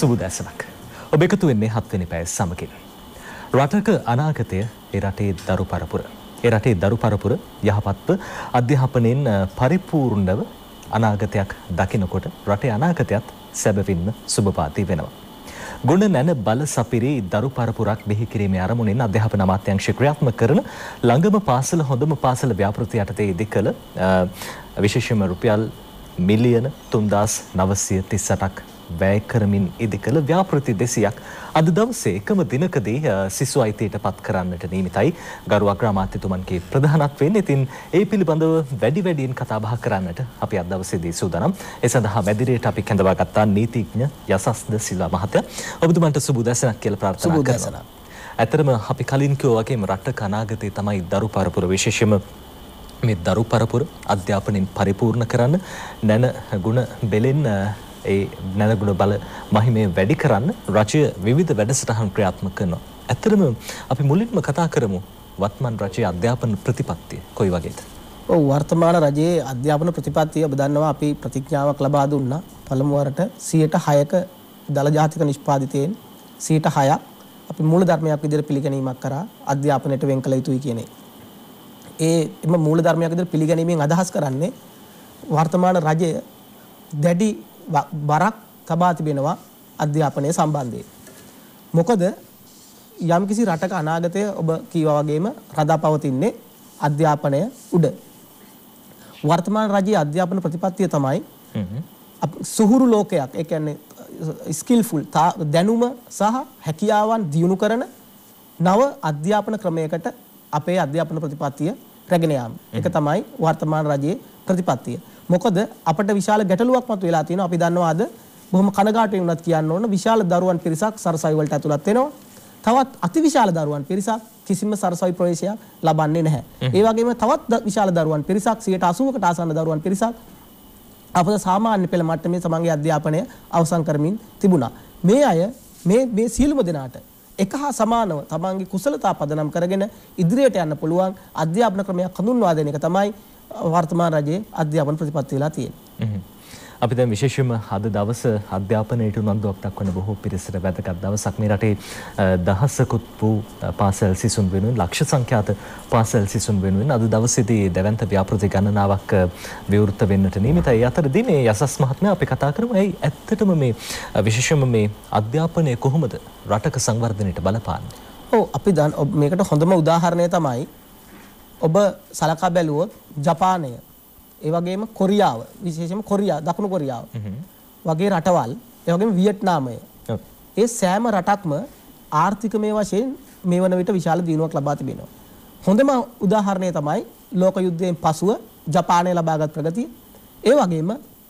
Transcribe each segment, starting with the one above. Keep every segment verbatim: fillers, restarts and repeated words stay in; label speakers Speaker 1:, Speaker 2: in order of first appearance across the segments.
Speaker 1: සුබදැසනක්. ඔබ එකතු වෙන්නේ හත්වෙනි පැය සමගින්. රටක අනාගතය ඒ රටේ දරු පරපුර. ඒ රටේ දරු පරපුර යහපත්ව අධ්‍යාපනයෙන් පරිපූර්ණව අනාගතයක් දකිනකොට රටේ අනාගතයත් සැබවින්ම සුබපාතී වෙනවා. ගුණ නැන බල සපිරි දරු පරපුරක් බිහි කිරීමේ අරමුණෙන් අධ්‍යාපන අමාත්‍යාංශය ක්‍රියාත්මක කරන ළඟම පාසල හොඳම පාසල ව්‍යාපෘති යටතේ ඉදිකළ විශේෂයෙන්ම රුපියල් මිලියන තුන්දාස් නවසිය තිස් අටක් වැය කරමින් ඉදිකළ ව්‍යාපෘති දෙසියක් අද දවසේ එකම දිනකදී සිසු අයිතියට පත් කරන්නට නියමිතයි ගරු අග්‍රාමාත්‍යතුමන්ගේ ප්‍රධානත්වයෙන්. ඉතින් ඒ පිළිබඳව වැඩි වැඩියෙන් කතා බහ කරන්නට අපි අද දවසේදී සූදානම්. ඒ සඳහා මැදිරියට අපි කැඳවා ගත්තා නීතිඥ යසස්ද සිල්වා මහත්තයා. ඔබතුමන්ට සුබ උදෑසනක් කියලා ප්‍රාර්ථනා කරනවා. ඇතරම අපි කලින් කිව්වා වගේම රටක අනාගතේ තමයි දරු පරපුර, විශේෂයෙන්ම මේ දරු පරපුර අධ්‍යාපනයෙන් පරිපූර්ණ කරන්න නැන ගුණ බෙලෙන් ඒ නැනගුණ බල මහිමේ වැඩි කරන්න රජය විවිධ වැඩසටහන් ක්‍රියාත්මක කරනවා. ඇත්තටම අපි මුලින්ම කතා කරමු වත්මන් රජයේ අධ්‍යාපන ප්‍රතිපත්තිය කොයි වගේද?
Speaker 2: ඔව්, වර්තමාන රජයේ අධ්‍යාපන ප්‍රතිපත්තිය ඔබ දන්නවා අපි ප්‍රතිඥාවක් ලබා දුන්නා. පළමු වරට සියයට හයක දල ජාතික නිෂ්පාදිතයෙන් සියයට හයක් අපි මූල ධර්මයක් විදිහට පිළිගැනීමක් කරා අධ්‍යාපනයට වෙන් කළ යුතුයි කියන ඒ එම මූල ධර්මයක් විදිහට පිළිගැනීමෙන් අදහස් කරන්නේ වර්තමාන රජය දැඩි බරක් තබා තිබෙනවා අධ්‍යාපනය සම්බන්ධයෙන්. මොකද යම්කිසි රටක අනාගතය ඔබ කීවා වගේම රඳාපවතින්නේ අධ්‍යාපනය උඩ. වර්තමාන රජයේ අධ්‍යාපන ප්‍රතිපත්තිය තමයි සුහුරු ලෝකයක්, ඒ කියන්නේ ස්කිල්ෆුල් දැනුම සහ හැකියාවන් දියුණු කරන නව අධ්‍යාපන ක්‍රමයකට අපේ අධ්‍යාපන ප්‍රතිපත්තිය රැගෙන යාම. ඒක තමයි වර්තමාන රජයේ ප්‍රතිපත්තිය. මොකද අපිට විශාල ගැටලුවක් මත වෙලා තියෙනවා. අපි දන්නවා අද බොහොම කනගාටුවෙන් උනත් කියන්න ඕන විශාල දරුවන් පිරිසක් සරසවි වලට ඇතුළත් වෙනවා. තවත් අතිවිශාල දරුවන් පිරිසක් කිසිම සරසවි ප්‍රවේශයක් ලබන්නේ නැහැ. ඒ වගේම තවත් විශාල දරුවන් පිරිසක් සියයට අසූවකට ආසන්න දරුවන් පිරිසක් අපේ සාමාන්‍ය පෙළ මට්ටමේ තමන්ගේ අධ්‍යාපනය අවසන් කරමින් තිබුණා. මේ අය මේ මේ සියලුම දෙනාට එක හා සමානව තමන්ගේ කුසලතා පදනම් කරගෙන ඉදිරියට යන්න පුළුවන් අධ්‍යාපන ක්‍රමයක් හඳුන්වා දෙන එක තමයි වර්තමාන රජයේ අධ්‍යාපන ප්‍රතිපත්තිය වෙලා තියෙන්නේ.
Speaker 1: අපි දැන් විශේෂයෙන්ම අද දවස අධ්‍යාපනයට උනන්දුවක් දක්වන බොහෝ පිරිසට වැදගත් දවසක්. මේ රටේ දහසකුත් වූ පාසල් සිසුන් වෙනුවෙන් ලක්ෂ සංඛ්‍යාත පාසල් සිසුන් වෙනුවෙන් අද දවසේදී දැවැන්ත ව්‍යාපෘති ගණනාවක් විවෘත වෙන්නට නියමිතයි. ඒ අතරදී මේ යසස් මහත්මයා අපි කතා කරමු. ඇයි ඇත්තටම මේ විශේෂයෙන්ම මේ අධ්‍යාපනය කොහොමද රටක සංවර්ධනයට බලපාන්නේ?
Speaker 2: ඔව්, අපි දැන් මේකට හොඳම උදාහරණය තමයි ඔබ සලකා බැලුවොත් ජපානය, ඒ වගේම කොරියාව, විශේෂයෙන්ම කොරියා, දකුණු කොරියාව වගේ රටවල්, ඒ වගේම වියට්නාමය, ඒ සෑම රටක්ම ආර්ථිකමය වශයෙන් මේ වන විට විශාල දියුණුවක් ලබා තිබෙනවා. හොඳම උදාහරණය තමයි ලෝක යුද්ධයෙන් පසුව ජපානය ලබාගත් ප්‍රගතිය. ඒ වගේම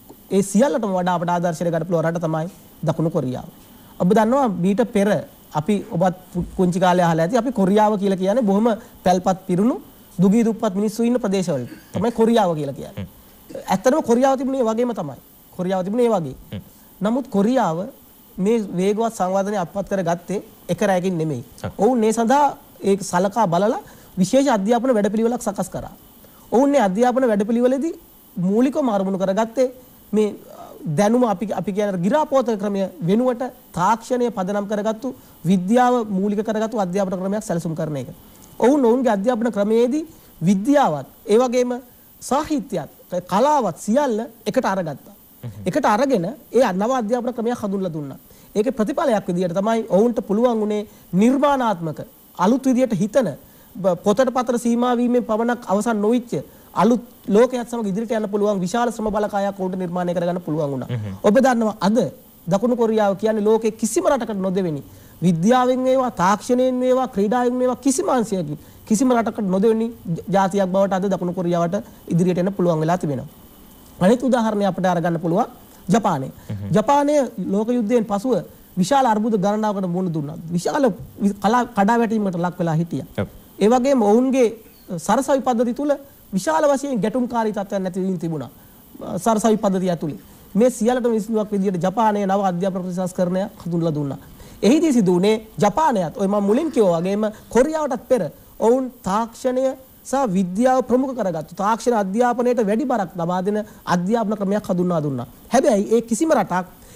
Speaker 2: ඒ සියල්ලටම වඩා අපට ආදර්ශයට ගන්න පුළුවන් රට තමයි දකුණු කොරියාව. ඔබ දන්නවා මීට පෙර අපි ඔබත් පුංචි කාලේ අහලා ඇති අපි කොරියාව කියලා කියන්නේ බොහොම පැල්පත් පිරුණු දුගී දුප්පත් මිනිස්සු ඉන්න ප්‍රදේශවල තමයි කොරියාව කියලා කියන්නේ. ඇත්තටම කොරියාව තිබුණේ වගේම තමයි. කොරියාව තිබුණේ ඒ වගේ. නමුත් කොරියාව මේ වේගවත් සංවර්ධනය අත්පත් කරගත්තේ එක රැයකින් නෙමෙයි. ඔවුන් මේ සඳහා ඒ සලකා බලලා විශේෂ අධ්‍යාපන වැඩපිළිවෙලක් සකස් කරා. ඔවුන් මේ අධ්‍යාපන වැඩපිළිවෙලදී මූලිකවම අරමුණු කරගත්තේ මේ දැනුම අපි අපි කියන ගිරාපෝතක ක්‍රමය වෙනුවට තාක්ෂණය පදනම් කරගත්තු විද්‍යාව මූලික කරගත්තු අධ්‍යාපන ක්‍රමයක් සැලසුම් කරන එක. ඔවුන් ඔවුන්ගේ අධ්‍යාපන ක්‍රමයේදී විද්‍යාවත් ඒ වගේම සාහිත්‍යයත් කලාවත් සියල්ල එකට අරගත්තා. එකට අරගෙන ඒ නව අධ්‍යාපන ක්‍රමයක් හඳුන්ලා දුන්නා. ඒකේ ප්‍රතිඵලයක් විදිහට තමයි ඔවුන්ට පුළුවන් උනේ නිර්මාණාත්මක අලුත් විදිහට හිතන පොතට පතර සීමා වීමෙන් පමණක් අවසන් නොවිච්ච අලුත් ලෝකයක් සමග ඉදිරියට යන්න පුළුවන් විශාල ශ්‍රම බලකායක් උන්ට නිර්මාණය කරගන්න පුළුවන් වුණා. ඔබ දන්නවා අද දකුණු කොරියාව කියන්නේ ලෝකේ කිසිම රටකට නොදෙවෙනි විද්‍යාවෙන් වේවා තාක්ෂණයෙන් වේවා ක්‍රීඩාවෙන් වේවා කිසිම අංශයකින් කිසිම රටකට නොදෙවෙනි ජාතියක් බවට අද දකුණු කොරියාවට ඉදිරියට එන්න පුළුවන් වෙලා තිබෙනවා. අනිත් උදාහරණයක් අපිට අරගන්න පුළුවන් ජපානය. ජපානය ලෝක යුද්ධයෙන් පසුව විශාල අර්බුද ගණනාවකට මුහුණ දුන්නා. විශාල කඩාවැටීමකට ලක් වෙලා හිටියා. ඒ වගේම ඔවුන්ගේ සරසවි පද්ධතිය තුල විශාල වශයෙන් ගැටුම්කාරී තත්ත්වයක් නැති වීම තිබුණා. සරසවි පද්ධතිය ඇතුලේ මේ සියල්ලටම විසඳුමක් විදියට ජපානයේ නව අධ්‍යාපන ප්‍රතිසංස්කරණය හඳුන්වලා දුන්නා. එහිදී සිදු වුණේ ජපානයත් ඔය මම මුලින් කිව්වා වගේම කොරියාවටත් පෙර ඔවුන් තාක්ෂණය සහ විද්‍යාව ප්‍රමුඛ කරගත්තු තාක්ෂණ අධ්‍යාපනයට වැඩි බරක් ලබා දෙන අධ්‍යාපන ක්‍රමයක් හඳුන්වා දුන්නා. හැබැයි ඒ කිසිම රටක්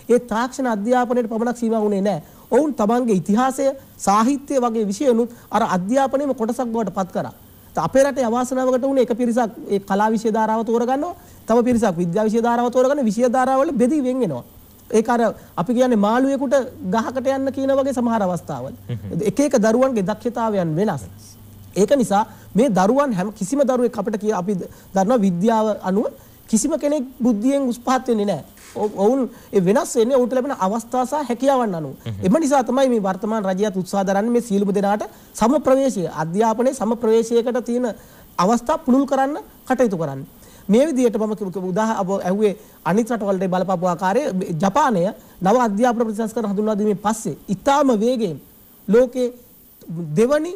Speaker 2: ඒ තාක්ෂණ අධ්‍යාපනයට පමණක් සීමා වුණේ නැහැ. ඔවුන් තමන්ගේ ඉතිහාසය, සාහිත්‍ය වගේ විෂයනුත් අර අධ්‍යාපනයේම කොටසක් බවට පත් කරා. අපේ රටේ අවාසනාවකට වුණේ එක පිරිසක් ඒ කලා විෂය ධාරාව තෝරගන්නවා, තව පිරිසක් විද්‍යා විෂය ධාරාව තෝරගන්න විෂය ධාරාවල බෙදී වෙන් වෙනවා. ඒක අර අපි කියන්නේ මාළුවෙකුට ගහකට යන්න කියන වගේ සමහර අවස්ථාවල. එක එක දරුවන්ගේ දක්ෂතාවයන් වෙනස්. ඒක නිසා මේ දරුවන් හැම කිසිම දරුවෙක් අපිට කිය අපි දන්නවා විද්‍යාව අනුව කිසිම කෙනෙක් බුද්ධියෙන් උස් පහත් වෙන්නේ නැහැ. ඔවුන් ඒ වෙනස් වෙන්නේ ඔවුන්ට ලැබෙන අවස්ථා සහ හැකියාවන් අනුව. එම නිසා තමයි මේ වර්තමාන රජයත් උත්සාහ දරන්නේ මේ සියලුම දෙනාට සම ප්‍රවේශය අධ්‍යාපනයේ සම ප්‍රවේශයකට තියෙන අවස්ථා පුළුල් කරන්න කටයුතු කරන්නේ. මේ විදිහට මම උදාහරණ ඇහුවේ අනිත් රටවලට බලපාපු ආකාරයේ ජපානය නව අධ්‍යාපන ප්‍රතිසංස්කරණ හඳුන්වා දීමෙන් පස්සේ ඉතාම වේගයෙන් ලෝකේ දෙවනි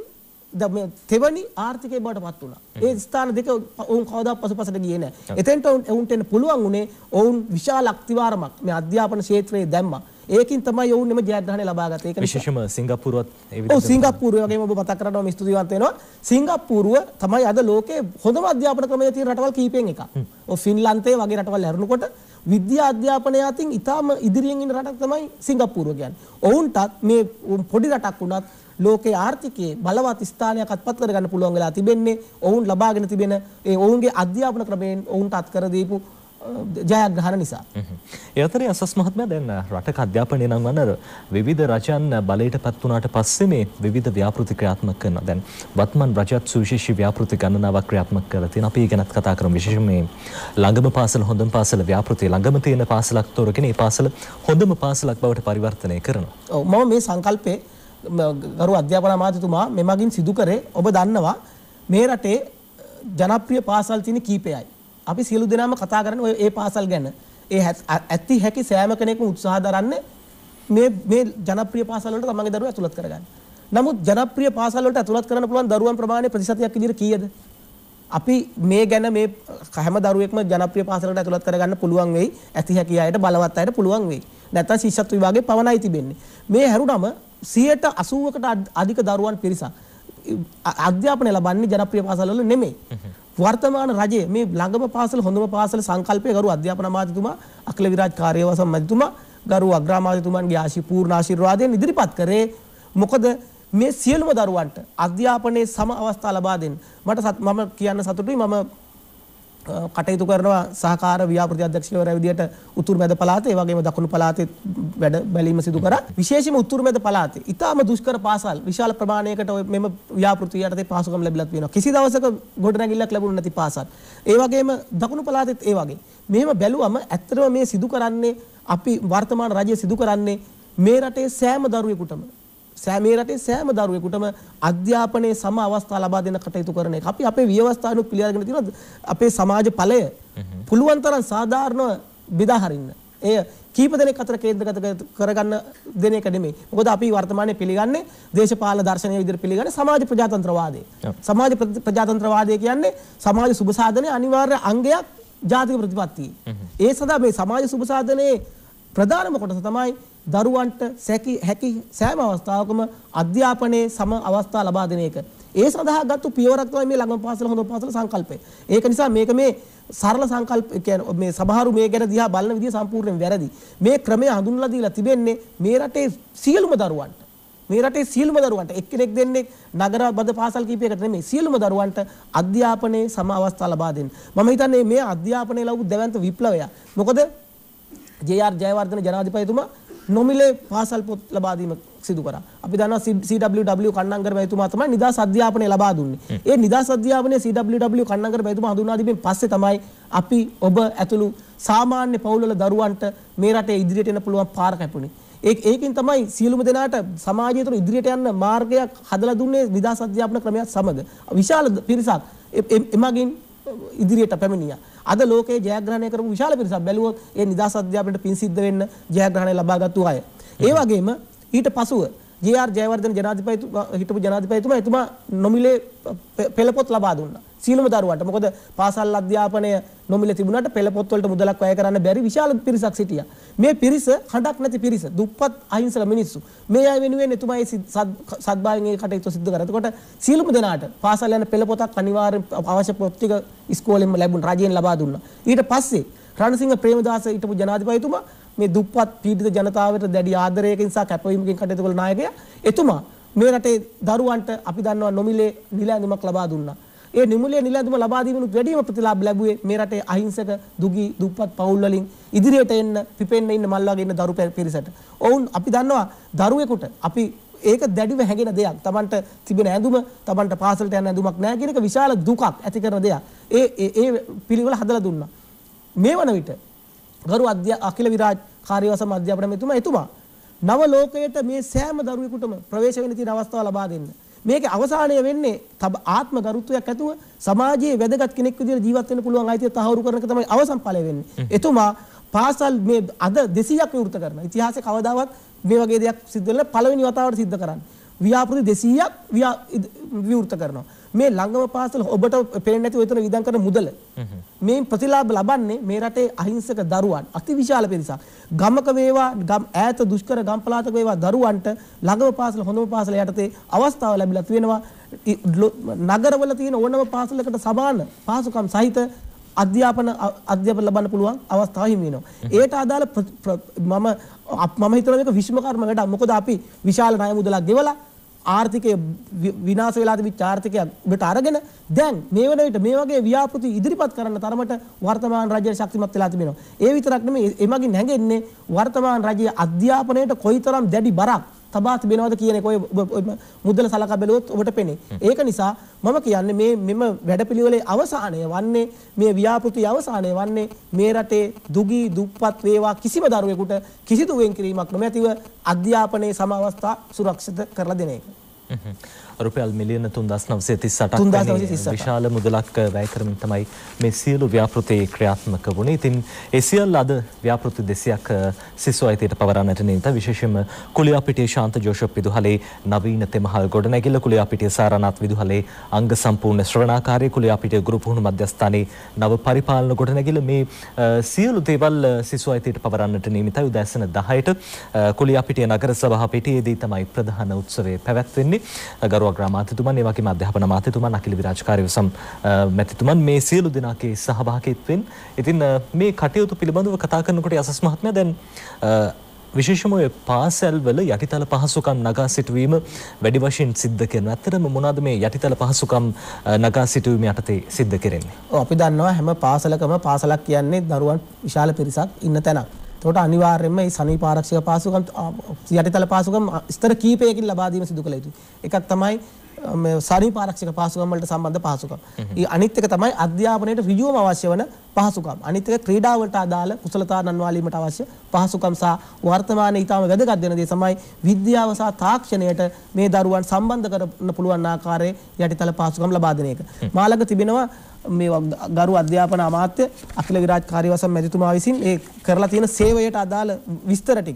Speaker 2: තෙවනි ආර්ථිකය බවට පත් වුණා. ඒ ස්ථාන දෙක ඔවුන් කවදා පසුපසට ගියේ නැහැ. එතෙන්ට ඔවුන්ට එන්න පුළුවන් උනේ ඔවුන් විශාල අක්තිවාරමක් මේ අධ්‍යාපන ක්ෂේත්‍රයේ දැම්මා. ඒකින් තමයි ඔවුන් එම ජයග්‍රහණය ලබා ගත්තේ. ඒක
Speaker 1: විශේෂම සිංගප්පූරුවත් ඒ විදිහට. ඔව්
Speaker 2: සිංගප්පූරුව වගේම ඔබ මතක් කරනවා මේ ස්තුතිවන්ත වෙනවා. සිංගප්පූරුව තමයි අද ලෝකයේ හොඳම අධ්‍යාපන ක්‍රමයේ තියෙන රටවල් කීපෙන් එකක්. ඔව් ෆින්ලන්තේ වගේ රටවල් හැරුණකොට විද්‍යා අධ්‍යාපනය අතින් ඉතාම ඉදිරියෙන් ඉන්න රටක් තමයි සිංගප්පූරුව කියන්නේ. ඔවුන්ටත් මේ පොඩි රටක් වුණත් ලෝකයේ ආර්ථිකයේ බලවත් ස්ථානයක් අත්පත් කරගන්න පුළුවන් වෙලා තිබෙන්නේ ඔවුන් ලබාගෙන තිබෙන ඒ ඔවුන්ගේ අධ්‍යාපන ක්‍රමයෙන් ඔවුන්ට අත්කර දීපු ජයග්‍රහණ නිසා.
Speaker 1: ඒ අතරේ අසස් මහත්මයා දැන් රටක අධ්‍යාපනය නම් වන විවිධ රජයන් බලයට පත් වුණාට පස්සේ මේ විවිධ ව්‍යාපෘති ක්‍රියාත්මක කරනවා. දැන් වත්මන් රජත් සුවිශේෂී ව්‍යාපෘති ගණනාවක් ක්‍රියාත්මක කරලා තියෙනවා. අපි ගැනත් කතා කරමු. විශේෂයෙන් මේ ළඟම පාසල හොඳම පාසල ව්‍යාපෘතිය ළඟම තියෙන පාසලක් තෝරගෙන ඒ පාසල හොඳම පාසලක් බවට පරිවර්තනය කරනවා.
Speaker 2: ඔව් මම මේ සංකල්පේ ගරු අධ්‍යාපන අමාත්‍යතුමා මෙමගින් සිදු කරේ ඔබ දන්නවා මේ රටේ ජනප්‍රිය පාසල් තියෙන කීපයයි. අපි සියලු දෙනාම කතා කරන්නේ ඔය ඒ පාසල් ගැන. ඒ ඇති හැකි සෑම කෙනෙක්ම උත්සාහ දරන්නේ මේ මේ ජනප්‍රිය පාසල් වලට තමන්ගේ දරුවෝ ඇතුළත් කරගන්න. නමුත් ජනප්‍රිය පාසල් වලට ඇතුළත් කරන්න පුළුවන් දරුවන් ප්‍රමාණය ප්‍රතිශතයක් විදිහට කීයද? අපි මේ ගැන මේ හැම දරුවෙක්ම ජනප්‍රිය පාසලකට ඇතුළත් කරගන්න පුළුවන් වෙයි. ඇති හැකි අයට බලවත් අයට පුළුවන් වෙයි. නැත්නම් ශිෂ්‍යත්ව විභාගයේ පවණයි තිබෙන්නේ. මේ හැරුණම සියයට අසූවකට අධික දරුවන් පිරිසක් අධ්‍යාපනය ලබන්නේ ජනප්‍රිය පාසල් වල නෙමෙයි. වර්තමාන රජයේ මේ ළඟම පාසල හොඳම පාසල සංකල්පය ගරු අධ්‍යාපන අමාත්‍යතුමා අකිල විරාජ් කාර්යවසම් මැතිතුමා ගරු අග්‍රාමාත්‍යතුමන්ගේ ආශි පූර්ණ ආශිර්වාදයෙන් ඉදිරිපත් කරේ. මොකද මේ සියලුම දරුවන්ට අධ්‍යාපනයේ සම අවස්ථා ලබා දෙන්න මට මම කියන්න සතුටුයි. මම කටයුතු කරනවා සහකාර ව්‍යාපෘති අධ්‍යක්ෂකවරයා විදියට උතුරු මැද පළාතේ ඒ වගේම දකුණු පළාතේ වැඩ බැලීම සිදු කරා. විශේෂයෙන්ම උතුරු මැද පළාතේ ඊටාම දුෂ්කර පාසල් විශාල ප්‍රමාණයකට මෙම ව්‍යාපෘති යටතේ පහසුකම් ලැබිලා තියෙනවා. කිසි දවසක ගොඩනැගිල්ලක් ලැබුණ නැති පාසල්. ඒ වගේම දකුණු පළාතෙත් ඒ වගේ. මෙහෙම බැලුවම ඇත්තටම මේ සිදු කරන්නේ අපි වර්තමාන රජය සිදු කරන්නේ මේ රටේ සෑම දරුවෙකුටම මේ රටේ සෑම දරුවෙකුටම අධ්‍යාපනයේ සම අවස්ථා ලබා දෙන කටයුතු කරන එක. අපි අපේ ව්‍යවස්ථානුත් පිළිඅරගෙන තියෙනවා අපේ සමාජ ඵලය පුළුවන් තරම් සාධාරණව බෙදා හරින්න. එය කීප දෙනෙක් අතර කේන්ද්‍රගත කරගන්න දෙන එක නෙමෙයි. මොකද අපි වර්තමානයේ පිළිගන්නේ දේශපාලන දර්ශනය විදිහට පිළිගන්නේ සමාජ ප්‍රජාතන්ත්‍රවාදය. සමාජ ප්‍රජාතන්ත්‍රවාදය කියන්නේ සමාජ සුබ සාධනයේ අනිවාර්ය අංගයක් ජාතික ප්‍රතිපත්තිය. ඒ සඳහා මේ සමාජ සුබ සාධනයේ ප්‍රධානම කොටස තමයි දරුවන්ට සැකි හැකි සෑම අවස්ථාවකම අධ්‍යාපනයේ සම අවස්ථා ලබා දෙන එක. ඒ සඳහා ගත්තු පියවරක් තමයි මේ ළඟම පාසල හොඳම පාසල සංකල්පය. ඒක නිසා මේක මේ සරල සංකල්ප කියන්නේ මේ සමහරු මේ ගැන දිහා බලන විදිය සම්පූර්ණයෙන් වැරදි. මේ ක්‍රමය හඳුන්වලා දීලා තිබෙන්නේ මේ රටේ සියලුම දරුවන්ට. මේ රටේ සියලුම දරුවන්ට එක්කෙනෙක් දෙන්නේ නගර බද පාසල් කීපයකට නෙමෙයි සියලුම දරුවන්ට අධ්‍යාපනයේ සම අවස්ථා ලබා දෙන්න. මම හිතන්නේ මේ අධ්‍යාපනයේ ලැබු දෙවන්ත විප්ලවය. මොකද ජේ ආර් ජයවර්ධන ජනාධිපතිතුමා නොමිලේ පාසල් පොත් ලබා දීම සිදු කරා. අපි දන්නවා සී ඩබ්ලිව් ඩබ්ලිව් කන්නංගර මැතිතුමා තමයි නිදාස් අධ්‍යාපනය ලබා දුන්නේ. ඒ නිදාස් අධ්‍යාපනයේ සී ඩබ්ලිව් ඩබ්ලිව් කන්නංගර මැතිතුමා හඳුන්වා දීමෙන් පස්සේ තමයි අපි ඔබ ඇතුළු සාමාන්‍ය පවුල්වල දරුවන්ට මේ රටේ ඉදිරියට එන්න පුළුවන් පාර කැපුණේ. ඒ ඒකින් තමයි සියලුම දෙනාට සමාජය තුළ ඉදිරියට යන්න මාර්ගයක් හදලා දුන්නේ නිදාස් අධ්‍යාපන ක්‍රමයක් සමග. විශාල පිරිසක් එමගින් ඉදිරියට පැමිණියා. අද ලෝකයේ ජයග්‍රහණය කරපු විශාල පිරිසක් බැලුවොත් ඒ නිදාස් අධ්‍යාපනයට පින් සිද්ධ වෙන්න ජයග්‍රහණය ලබාගත්තු අය. ඒ වගේම ඊට පසුව ජේ ආර් ජයවර්ධන ජනාධිපතිතුමා හිටපු ජනාධිපතිතුමා එතුමා නොමිලේ පෙළ පොත් ලබා දුන්නා. සියලුම දරුවන්ට. මොකද පාසල් අධ්‍යාපනය නොමිලේ තිබුණාට පෙළ පොත් වලට මුදලක් වැය කරන්න බැරි විශාල පිරිසක් සිටියා. මේ පිරිස හඬක් නැති පිරිස, දුප්පත් අහිංසක මිනිස්සු. මේ අය වෙනුවෙන් එතුමා ඒ සත්භාවයෙන් ඒ කටයුතු සිදු කරා. එතකොට සියලුම දෙනාට පාසල් යන පෙළ පොතක් අනිවාර්යෙන් අවශ්‍ය පොත් ටික ඉස්කෝලෙන්ම ලැබුණ රජයෙන් ලබා දුන්නා. ඊට පස්සේ රණසිංහ ප්‍රේමදාස හිටපු ජනාධිපතිතුමා මේ දුප්පත් පීඩිත ජනතාවට දැඩි ආදරයකින් සහ කැපවීමකින් කටයුතු කළ නායකයා. එතුමා මේ රටේ දරුවන්ට අපි දන්නවා නොමිලේ නිල ඇඳුමක් ලබා දුන්නා. ඒ නිමුලේ නිල ඇඳුම ලබා දීමනුත් වැඩිම ප්‍රතිලාභ ලැබුවේ මේ රටේ අහිංසක දුගී දුප්පත් පවුල් වලින් ඉදිරියට එන්න පිපෙන්න ඉන්න මල් වගේ ඉන්න දරු පිරිසට. ඔවුන් අපි දන්නවා දරුවෙකුට අපි ඒක දැඩිව හැඟෙන දෙයක්. Tamanට තිබෙන ඇඳුම, Tamanට පාසලට යන ඇඳුමක් නැහැ කියන එක විශාල දුකක් ඇති කරන දෙයක්. ඒ ඒ පිළිවෙල හදලා දුන්නා. මේ වන විට ගරු අඛිල විරාජ් කාර්යවසම අධ්‍යාපන මෙතුමා එතුමා නව ලෝකයට මේ සෑම දරුවෙකුටම ප්‍රවේශ වෙන්න තියෙන අවස්ථාව ලබා දෙන්න. මේකේ අවසානය වෙන්නේ ආත්ම ගරුත්වයක් ඇතුව සමාජයේ වැදගත් කෙනෙක් විදිහට ජීවත් වෙන්න පුළුවන් අයිතිය තහවුරු කරන එක තමයි අවසන් ඵලය වෙන්නේ. එතුමා පාසල් මේ අද දෙසීයක් විවෘත කරනවා. ඉතිහාසයේ කවදාවත් මේ වගේ දෙයක් සිද්ධ වෙලා පළවෙනි වතාවට සිද්ධ කරන්නේ. ව්‍යාපෘති දෙසීයක් විවෘත කරනවා. මේ ළඟම පාසල ඔබට පේන්නේ නැති ඔයතන විදන් කරන මුදල. මේ ප්‍රතිලාභ ලබන්නේ මේ රටේ අහිංසක දරුවන් අතිවිශාල පිරිසක්. ගමක වේවා ගම් ඈත දුෂ්කර ගම් පළාතක වේවා දරුවන්ට ළඟම පාසල හොඳම පාසල යටතේ අවස්ථාව ලැබිලා තියෙනවා. නගරවල තියෙන ඕනම පාසලකට සමාන පහසුකම් සහිත අධ්‍යාපන අධ්‍යාපන ලබන්න පුළුවන් අවස්ථාව හිමි වෙනවා. ඒට අදාළ මම මම හිතනවා මේක විශ්ම කර්ම වැඩක්. මොකද අපි විශාල ණය මුදලක් ගෙවලා ආර්ථිකය විනාශ වෙලා තිබිච්ච ආර්ථිකය ඔබට අරගෙන දැන් මේ වෙන විට මේ වගේ ව්‍යාපෘති ඉදිරිපත් කරන්න තරමට වර්තමාන රජය ශක්තිමත් වෙලා තිබෙනවා. ඒ විතරක් නෙමෙයි එමගින් හැඟෙන්නේ වර්තමාන රජයේ අධ්‍යාපනයට කොයිතරම් දැඩි බරක් තබා තිබෙනවද කියන එක ඔය මුදල සලකා බැලුවොත් ඔබට පෙනේ. ඒක නිසා මම කියන්නේ මේ මෙම වැඩපිළිවෙලේ අවසානය වන්නේ මේ ව්‍යාපෘති අවසානය වන්නේ මේ රටේ දුගී දුප්පත් වේවා කිසිම දරුවෙකුට කිසිදු වෙන් කිරීමක් නොමැතිව අධ්‍යාපනයේ සම අවස්ථා සුරක්ෂිත කරලා දෙන එක.
Speaker 1: රුපියල් මිලියන තුන්දාස් නවසිය තිස් අටක් විශාල මුදලක් වැය කරමින් තමයි මේ සියලු ව්‍යාපෘති ක්‍රියාත්මක වුණේ. ඉතින් ඒ සියල්ල අද ව්‍යාපෘති දෙසීයක් සිසු අයිතියට පවරන්නට නියමිත. විශේෂයෙන්ම කුලියාපිටිය ශාන්ත ජෝෂප් විදුහලේ නවීන තෙමහල් ගොඩනැගිල්ල, කුලියාපිටිය සාරානාත් විදුහලේ අංග සම්පූර්ණ ශ්‍රවණාකාරය, කුලියාපිටිය ගුරු පුහුණු මධ්‍යස්ථානයේ නව පරිපාලන ගොඩනැගිල්ල මේ සියලු දේවල් සිසු අයිතියට පවරන්නට නියමිතයි. උදෑසන දහයට කුලියාපිටිය නගර සභා පිටියේදී තමයි ප්‍රධාන උත්සවය පැවැත්වෙන්නේ. ගරු අග්‍රාමාත්‍යතුමන් ඒ වගේම අධ්‍යාපන අමාත්‍යතුමන් අඛිල විරාජ් කාර්යවසම් මැතිතුමන් මේ සියලු දෙනාගේ සහභාගීත්වයෙන් ඉතින් මේ කටයුතු පිළිබඳව කතා කරනකොට යසස් මහත්මයා දැන් විශේෂම ඔය පාසල් වල යටිතල පහසුකම් නගා සිටුවීම වැඩි වශයෙන් සිද්ධ කරනවා. ඇත්තටම මොනවාද මේ යටිතල පහසුකම් නගා සිටුවීම යටතේ සිද්ධ කරන්නේ?
Speaker 2: ඔව් අපි දන්නවා හැම පාසලකම පාසලක් කියන්නේ දරුවන් විශාල පිරිසක් ඉන්න තැනක්. ඒකට අනිවාර්යයෙන්ම මේ සනීප ආරක්ෂක පහසුකම් යටිතල පහසුකම් ස්තර කීපයකින් ලබා දීම සිදු කළ යුතුයි. එකක් තමයි මේ සනීප ආරක්ෂක පහසුකම් වලට සම්බන්ධ පහසුකම්. ඊ අනිත් එක තමයි අධ්‍යාපනයට ඍජුවම අවශ්‍ය වන පහසුකම්. අනිත් එක ක්‍රීඩා වලට අදාළ කුසලතා නන්වාලීමට අවශ්‍ය පහසුකම් සහ වර්තමානයේ ඊටම වැදගත් වෙන දේ තමයි විද්‍යාව සහ තාක්ෂණයට මේ දරුවන් සම්බන්ධ කරන්න පුළුවන් ආකාරයේ යටිතල පහසුකම් ලබා දෙන එක. මාළඟ තිබෙනවා මේ ගරු අධ්‍යාපන අමාත්‍ය අඛිල විරාජ් කාර්යවසම් මැතිතුමා විසින් ඒ කරලා තියෙන සේවයට අදාළ විස්තර ටික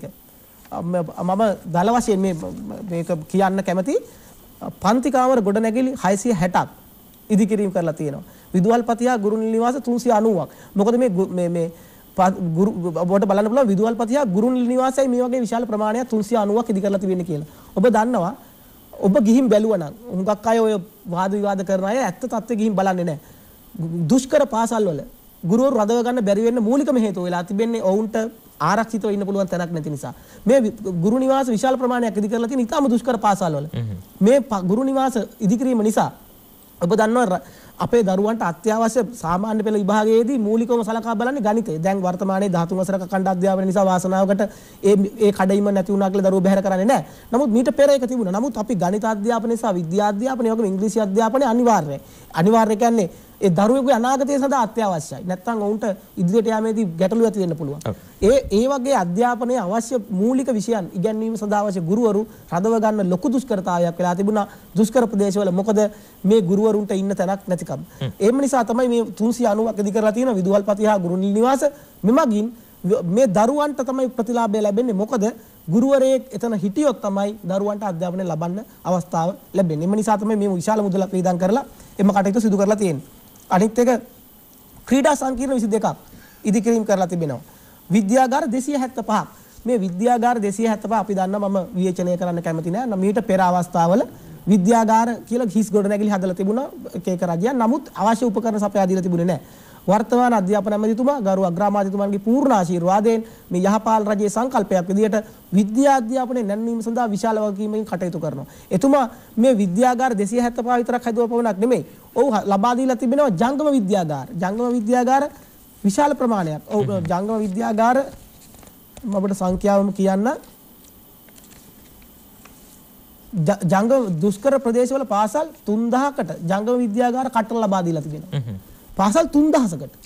Speaker 2: මම දල වශයෙන් මේ මේක කියන්න කැමති. පන්ති කාමර ගොඩනැගිලි හයසිය හැටක් ඉදිකිරීම කරලා තියෙනවා. විදුහල්පතියා ගුරු නිවාස තුන්සිය අනූවක්. මොකද මේ මේ මේ ගුරු ඔබට බලන්න පුළුවන් විදුහල්පතියා ගුරු නිවාසයි මේ වගේ විශාල ප්‍රමාණයක් තුන්සිය අනූවක් ඉදි කරලා තිබෙන්නේ කියලා. ඔබ දන්නවා ඔබ ගිහින් බැලුවා නම් හුඟක් අය ඔය වාද විවාද කරන අය ඇත්ත තත්ත්වෙ ගිහින් බලන්නේ නැහැ. දුෂ්කර පාසල් වල ගුරුවරු රඳව ගන්න බැරි වෙන්න මූලිකම හේතුව වෙලා තිබෙන්නේ ඔවුන්ට ආරක්ෂිතව ඉන්න පුළුවන් තැනක් නැති නිසා. මේ ගුරු නිවාස විශාල ප්‍රමාණයක් ඉදි කරලා තියෙන ඉතාම දුෂ්කර පාසල් වල මේ ගුරු නිවාස ඉදි කිරීම නිසා ඔබ දන්නවා අපේ දරුවන්ට අත්‍යවශ්‍ය සාමාන්‍ය පෙළ විභාගයේදී මූලිකවම සලකා බලන්නේ ගණිතය. දැන් වර්තමානයේ දහතුන් වසරක ඛණ්ඩ අධ්‍යාපනය නිසා වාසනාවකට ඒ ඒ කඩයිම නැති වුණා කියලා දරුවෝ බැහැර කරන්නේ නැහැ. නමුත් මීට පෙර එක තිබුණා. නමුත් අපි ගණිත අධ්‍යාපනය සහ විද්‍යා අධ්‍යාපනය වගේම ඉංග්‍රීසි අධ්‍යාපනය අනිවාර්යයි. අනිවාර්ය කියන්නේ ඒ දරුවෙකුගේ අනාගතය සඳහා අත්‍යවශ්‍යයි. නැත්නම් ඔවුන්ට ඉදිරියට යාමේදී ගැටලු ඇති වෙන්න පුළුවන්. ඒ ඒ වගේ අධ්‍යාපනයේ අවශ්‍ය මූලික විෂයන් ඉගැන්වීම සඳහා අවශ්‍ය ගුරුවරු රඳව ගන්න ලොකු දුෂ්කරතාවයක් වෙලා තිබුණා දුෂ්කර ප්‍රදේශවල. මොකද මේ ගුරුවරුන්ට ඉන්න තැනක් නැතිකම. ඒම නිසා තමයි මේ තුන්සිය අනූවක් ඉදි කරලා තියෙන විදුහල්පති හා ගුරු නිවාස මෙමගින් මේ දරුවන්ට තමයි ප්‍රතිලාභය ලැබෙන්නේ. මොකද ගුරුවරයෙක් එතන හිටියොත් තමයි දරුවන්ට අධ්‍යාපනය ලබන්න අවස්ථාව ලැබෙන්නේ. එම නිසා තමයි මේ විශාල මුදලක් වියදම් කරලා එම කටයුතු සිදු කරලා තියෙන්නේ. අනිත් එක ක්‍රීඩා සංකීර්ණ විසි දෙකක් ඉදිකිරීම කරලා තිබෙනවා. විද්‍යාගාර දෙසිය හැත්තෑ පහක්. මේ විද්‍යාගාර දෙසිය හැත්තෑ පහ අපි දන්නවා මම විවේචනය කරන්න කැමති නෑ. මීට පෙර අවස්ථාවල විද්‍යාගාර කියලා හිස් ගොඩනැගිලි හදලා තිබුණා එක එක රජයන්. නමුත් අවශ්‍ය උපකරණ සපයා දීලා තිබුණේ නෑ. වර්තමාන අධ්‍යාපන ඇමතිතුමා ගරු අග්‍රාමාත්‍යතුමන්ගේ පූර්ණ ආශිර්වාදයෙන් මේ යහපාල රජයේ සංකල්පයක් විදිහට විද්‍යා අධ්‍යාපනයේ නැන්වීම සඳහා විශාල වගකීමකින් කටයුතු කරනවා. එතුමා මේ විද්‍යාගාර දෙසිය හැත්තෑ විතරක් හදුවා පමණක් නෙමෙයි. ඔව් ලබා දීලා තිබෙනවා ජංගම විද්‍යාගාර. ජංගම විද්‍යාගාර විශාල ප්‍රමාණයක්. ඔව් ජංගම විද්‍යාගාර මම ඔබට සංඛ්‍යාවම කියන්න. ජංගම දුෂ්කර ප්‍රදේශවල පාසල් තුන්දහකට ජංගම විද්‍යාගාර කටන ලබා දීලා තිබෙනවා. පාසල් තුන්දහසකට.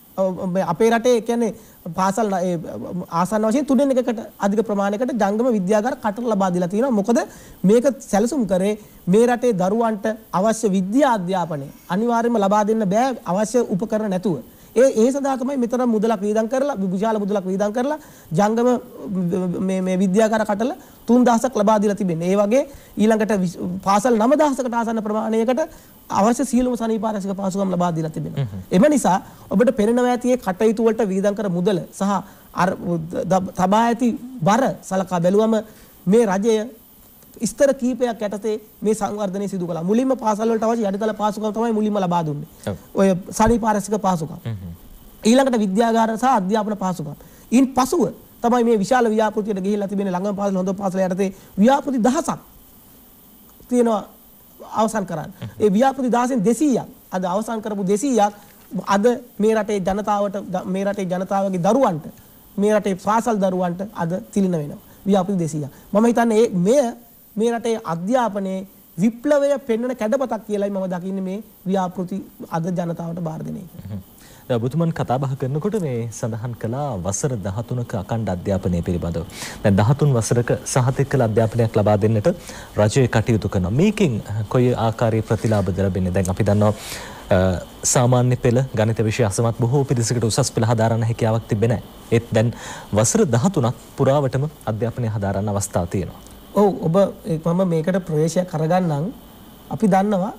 Speaker 2: අපේ රටේ කියන්නේ පාසල් ආසන්න වශයෙන් තුනෙන් එකකට අධික ප්‍රමාණයකට ජංගම විද්‍යාගාර කටන ලබා දීලා තියෙනවා. මොකද මේක සැලසුම් කරේ මේ රටේ දරුවන්ට අවශ්‍ය විද්‍යා අධ්‍යාපනය අනිවාර්යයෙන්ම ලබා දෙන්න බෑ අවශ්‍ය උපකරණ නැතුව. ඒ ඒ සඳහා තමයි මෙතන මුදලක් වියදම් කරලා විශාල මුදලක් වියදම් කරලා ජංගම මේ මේ විද්‍යාගාර කටල තුන්දහසක් ලබා දීලා තිබෙන්නේ. ඒ වගේ ඊළඟට පාසල් නවදහසකට ආසන්න ප්‍රමාණයකට අවශ්‍ය සියලුම සනීපාරක්ෂක පහසුකම් ලබා දීලා තිබෙනවා. එම නිසා ඔබට පෙනෙනවා ඇති මේ කටයුතු වලට වියදම් කර මුදල සහ අර තබා ඇති බර සලකා බැලුවම මේ රජය ස්තර කීපයක් යටතේ මේ සංවර්ධනය සිදු කළා. මුලින්ම පාසල් වලට අවශ්‍ය යටිතල පහසුකම් තමයි මුලින්ම ලබා දුන්නේ. ඔය සනීපාරක්ෂක පහසුකම්. ඊළඟට විද්‍යාගාර සහ අධ්‍යාපන පහසුකම්. ඉන් පසුව තමයි මේ විශාල ව්‍යාපෘතියට ගිහිල්ලා තිබෙන ළඟම පාසල හොඳ පාසල යටතේ ව්‍යාපෘති දහසක් තියෙනවා අවසන් කරන්න. ඒ ව්‍යාපෘති දහසෙන් දෙසීයක් අද අවසන් කරපු දෙසීයක් අද මේ රටේ ජනතාවට මේ රටේ ජනතාවගේ දරුවන්ට මේ රටේ පාසල් දරුවන්ට අද තිලින වෙනවා. ව්‍යාපෘති දෙසීයක්. මම හිතන්නේ මේ මේ රටේ අධ්‍යාපනයේ විප්ලවය පෙන්වන කැඩපතක් කියලායි මම දකින්නේ මේ ව්‍යාපෘති අද ජනතාවට බාර දෙන එක.
Speaker 1: දැන් ඔබතුමන් කතා බහ කරනකොට මේ සඳහන් කළා වසර දහතුනක අඛණ්ඩ අධ්‍යාපනය පිළිබඳව. දැන් දහතුන් වසරක සහතික කළ අධ්‍යාපනයක් ලබා දෙන්නට රජය කටයුතු කරනවා. මේකෙන් කොයි ආකාරයේ ප්‍රතිලාභද ලැබෙන්නේ? දැන් අපි දන්නවා සාමාන්‍ය පෙළ ගණිත විෂය අසමත් බොහෝ පිරිසකට උසස් පෙළ හදාරන්න හැකියාවක් තිබෙන්නේ නැහැ. ඒත් දැන් වසර දහතුනක් පුරාවටම අධ්‍යාපනය හදාරන්න අවස්ථා තියෙනවා.
Speaker 2: ඔව් ඔබ මම මේකට ප්‍රවේශයක් කරගන්නම්. අපි දන්නවා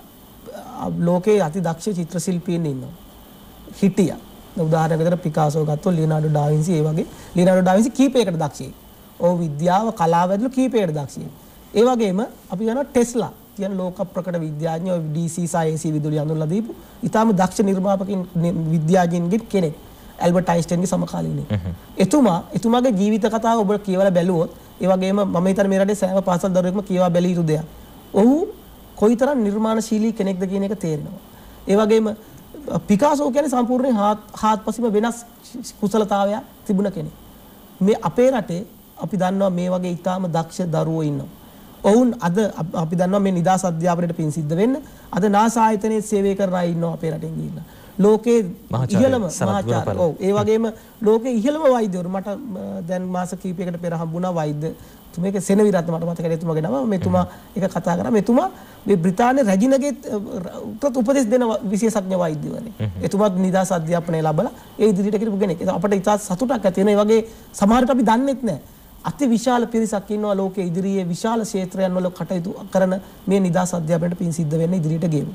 Speaker 2: ලෝකයේ අති දක්ෂ චිත්‍ර ශිල්පීන් ඉන්නවා. හිටියා. උදාහරණයක් විදිහට පිකාසෝ ගත්තොත් ලියනාඩෝ ඩා වින්සි ඒ වගේ ලියනාඩෝ ඩා වින්සි කීපයකට දක්ෂයි. ඔව් විද්‍යාව කලාව ඇතුළු කීපයකට දක්ෂයි. ඒ වගේම අපි යනවා ටෙස්ලා කියන ලෝක ප්‍රකට විද්‍යාඥයෝ ඩී සී සහ ඒ සී විදුලිය අඳුරලා දීපු ඊටාම දක්ෂ නිර්මාපකින් විද්‍යාඥයින්ගෙන් කෙනෙක්. ඇල්බර්ට් අයින්ස්ටයින්ගේ සමකාලීනයෙක්. එතුමා එතුමාගේ ජීවිත කතාව ඔබ කියවලා බැලුවොත් ඒ වගේම මම හිතන්නේ මේ රටේ සෑම පාසල් දරුවෙක්ම කියවා බැලිය යුතු දෙයක්. ඔහු කොයිතරම් නිර්මාණශීලී කෙනෙක්ද කියන එක තේරෙනවා. ඒ වගේම පිකාසෝ කියන්නේ සම්පූර්ණයෙන් හාත්පසින්ම වෙනස් කුසලතාවයක් තිබුණ කෙනෙක්. මේ අපේ රටේ අපි දන්නවා මේ වගේ ඊටාම දක්ෂ දරුවෝ ඉන්නවා. ඔවුන් අද අපි දන්නවා මේ නිදාස් අධ්‍යාපනයට පින් සිද්ධ වෙන්න අද නාසා ආයතනයේ සේවය කරන අය ඉන්නවා අපේ රටෙන් ගිහිල්ලා. ලෝකේ ඉහළම මහාචාර්ය ඔව් ඒ වගේම ලෝකේ ඉහළම වෛද්‍යවරු මට දැන් මාස කිහිපයකට පෙර හම්බුණා වෛද්‍ය තුමේක සෙනවිරත්න මට මතකයි එතුමාගේ නම මෙතුමා එක කතා කරා මෙතුමා මේ බ්‍රිතාන්‍ය රැජිනගේ උපදෙස් දෙන විශේෂඥ වෛද්‍යවරයෙක්. එතුමාත් නිදාස් අධ්‍යාපනය ලැබලා ඒ ඉදිරියට ගිහපු කෙනෙක්. ඒක අපිට ඉතා සතුටක් ඇති වෙන. ඒ වගේ සමහරට අපි දන්නේත් නැහැ. අති විශාල පිරිසක් ඉන්නවා ලෝකයේ ඉදිරියේ විශාල ක්ෂේත්‍රයන් වල කටයුතු කරන මේ නිදාස් අධ්‍යාපනයට පින් සිද්ධ වෙන්න ඉදිරියට ගියමු.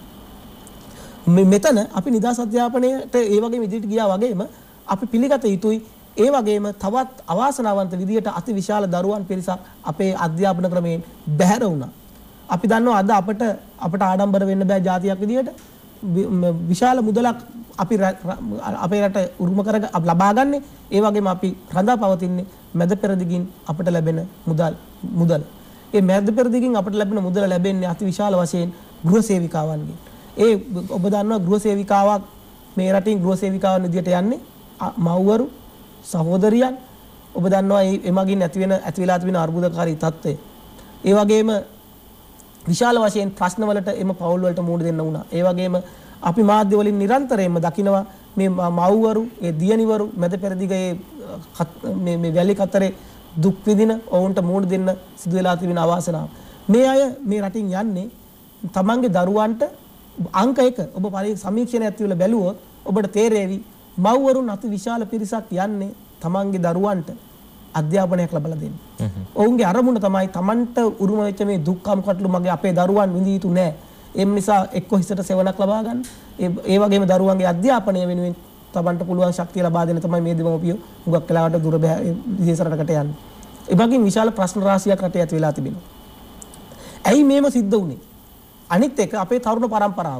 Speaker 2: මෙතන අපි නිදාස් අධ්‍යාපනයට ඒ වගේම ඉදිරියට ගියා වගේම අපි පිළිගත යුතුයි ඒ වගේම තවත් අවාසනාවන්ත විදියට අති විශාල දරුවන් පිරිසක් අපේ අධ්‍යාපන ක්‍රමයෙන් බැහැර වුණා. අපි දන්නවා අද අපට අපට ආඩම්බර වෙන්න බෑ ජාතියක් විදියට විශාල මුදලක් අපි අපේ රට උරුම කර ලබා ගන්න. ඒ වගේම අපි රඳා පවතින්නේ මැද පෙරදිගින් අපට ලැබෙන මුදල් මුදල්. ඒ මැද පෙරදිගින් අපට ලැබෙන මුදල ලැබෙන්නේ අති විශාල වශයෙන් ගෘහ සේවිකාවන්ගෙන්. ඒ ඔබ දන්නවා ගෘහ සේවිකාවක් මේ රටින් ගෘහ සේවිකාවන් විදියට යන්නේ මව්වරු සහෝදරියන්. ඔබ දන්නවා මේ එමගින් ඇති වෙන ඇති වෙලා තිබෙන අර්බුදකාරී තත්ත්වය. ඒ වගේම විශාල වශයෙන් ප්‍රශ්න වලට එම පවුල් වලට මුහුණ දෙන්න වුණා. ඒ වගේම අපි මාධ්‍ය වලින් නිරන්තරයෙන්ම දකිනවා මේ මව්වරු, ඒ දියණිවරු මැද පෙරදිගයේ මේ මේ වැලි කතරේ දුක් විඳින ඔවුන්ට මුහුණ දෙන්න සිදු වෙලා තිබෙන අවාසනාව. මේ අය මේ රටින් යන්නේ තමන්ගේ දරුවන්ට අංක එක ඔබ පරි සමීක්ෂණයක් ඇතුළේ බැලුවොත් ඔබට තේරෙවි මව්වරුන් අති විශාල පිරිසක් යන්නේ තමන්ගේ දරුවන්ට අධ්‍යාපනයක් ලබා දෙන්න. ඔවුන්ගේ අරමුණ තමයි තමන්ට උරුම වෙච්ච මේ දුක්ඛම් කටළු මගේ අපේ දරුවන් විඳී යුතු නෑ. ඒ නිසා එක්ක හිසට සෙවණක් ලබා ගන්න. ඒ වගේම දරුවන්ගේ අධ්‍යාපනය වෙනුවෙන් තමන්ට පුළුවන් ශක්තිය ලබා දෙන්න තමයි මේ දෙමව්පියෝ හුඟක් වෙලාවට දුර විදේශ රටකට යන්නේ. ඒ වගේම විශාල ප්‍රශ්න රාශියක් රටේ ඇති වෙලා තිබෙනවා. ඇයි මේව සිද්ධ වුනේ? අනිත් එක අපේ තරුණ පරම්පරාව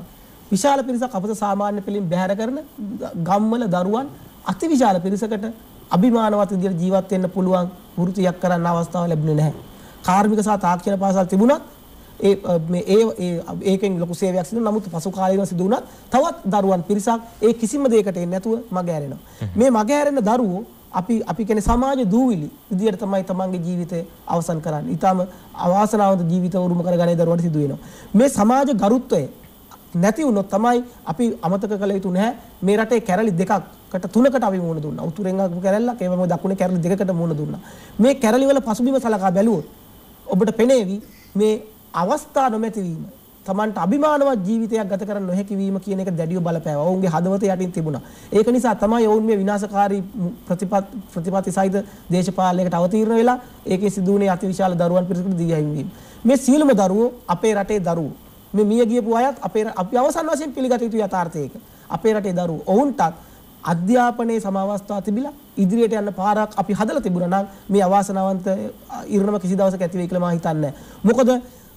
Speaker 2: විශාල පිරිසක් අපත සාමාන්‍ය පෙළින් බැහැර කරන ගම්වල දරුවන් අති විශාල පිරිසකට අභිමානවත් විදිහට ජීවත් වෙන්න පුළුවන් වෘත්තියක් කරන්න අවස්ථාව ලැබුණේ නැහැ. කාර්මික සහ තාක්ෂණ පාසල් තිබුණත් ඒ මේ ඒ ඒකෙන් ලොකු සේවයක් සිදු නමුත් පසු කාලීනව සිදු වුණත් තවත් දරුවන් පිරිසක් ඒ කිසිම දෙයකට එන්නේ නැතුව මග ඇරෙනවා. මේ මග ඇරෙන දරුවෝ අපි අපි කියන්නේ සමාජ දූවිලි විදියට තමයි තමන්ගේ ජීවිතය අවසන් කරන්නේ. ඊටම අවාසනාවන්ත ජීවිත උරුම කරගන්නේ දරුවන්ට සිදු වෙනවා. මේ සමාජ ගරුත්වය නැති වුණොත් තමයි අපි අමතක කළ යුතු නැහැ. මේ රටේ කැරලි දෙකකට තුනකට අපි මුහුණ දුන්නා. උතුරෙන් ආපු කැරල්ලක් ඒ වගේම දකුණේ කැරලි දෙකකට මුහුණ දුන්නා. මේ කැරලි වල පසුබිම සලකා බැලුවොත් ඔබට පෙනේවි මේ අවස්ථා නොමැතිවීම තමන්ට අභිමානවත් ජීවිතයක් ගත කරන්න නොහැකි වීම කියන එක දැඩිව බලපෑවා. ඔවුන්ගේ හදවත යටින් තිබුණා. ඒක නිසා තමයි ඔවුන් මේ විනාශකාරී ප්‍රතිපත් ප්‍රතිපත්ති සහිත දේශපාලනයකට අවතීර්ණ වෙලා ඒකේ සිදුවුනේ අතිවිශාල දරුවන් පිරිසකට දී යැවීම. මේ සියලුම දරුවෝ අපේ රටේ දරුවෝ. මේ මිය ගියපු අයත් අපේ අපි අවසන් වශයෙන් පිළිගත යුතු යථාර්ථයක. අපේ රටේ දරුවෝ ඔවුන්ටත් අධ්‍යාපනයේ සමාවස්ථා තිබිලා ඉදිරියට යන්න පාරක් අපි හදලා තිබුණා නම් මේ අවාසනාවන්ත ඉරණම කිසි දවසක ඇති වෙයි කියලා මම හිතන්නේ නැහැ. මොකද